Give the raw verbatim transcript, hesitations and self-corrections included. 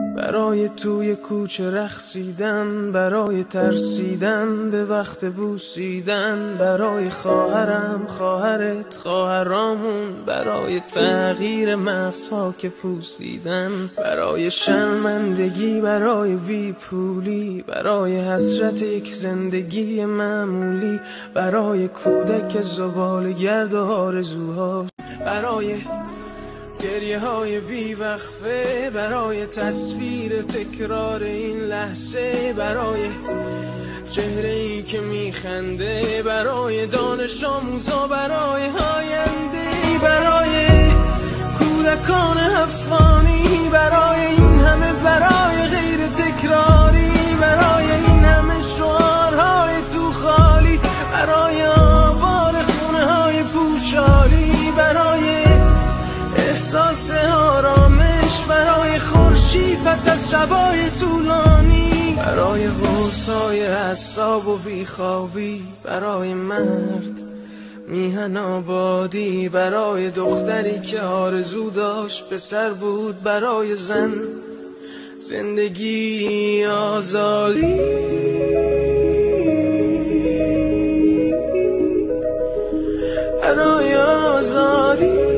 برای توی کوچه رقصیدن، برای ترسیدن به وقت بوسیدن، برای خواهرم خواهرت خواهرامون، برای تغییر مغزها که پوسیدن، برای شرمندگی برای بی پولی، برای حسرت یک زندگی معمولی، برای کودک زباله‌گرد و آرزوها، برای گریه های بی وقفه، برای تصویر تکرار این لحظه، برای چهره ای که میخنده، برای دانش آموزا، برای آینده، برای کودکان افغانی، برای این همه برای غیر تکراری، برای این همه شعارهای تو خالی، برای آوار خونه های پوشالی، برای احساس آرامش، برای خورشید پس از شبای طولانی، برای غوصای اعصاب و بیخوابی، برای مرد میهن آبادی، برای دختری که آرزو داشت پسر بود، برای زن زندگی آزادی، برای آزادی.